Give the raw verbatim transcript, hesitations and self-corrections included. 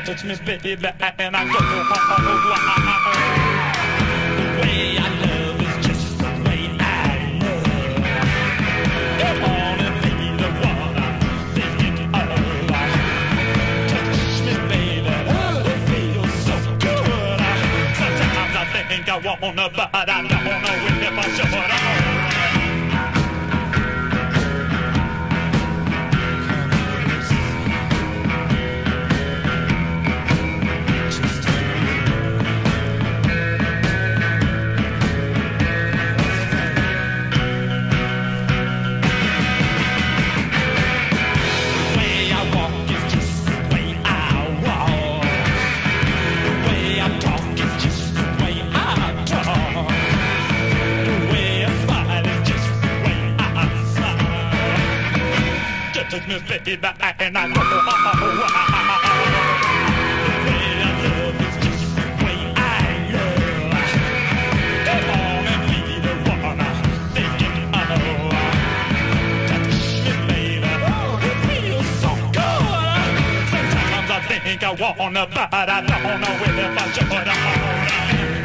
touch me, baby, and I go wild. The way I love is just the way I love. Come on and be the one I'm thinking of. Touch me, baby, it feels so good. Sometimes I think I wanna, but I don't know if I should. Me, baby, and I know the way I love is just the way I love. Come on and be the one I'm thinking of. Touch me, baby, it feels so good. Sometimes I think I wanna, but I don't know if I should.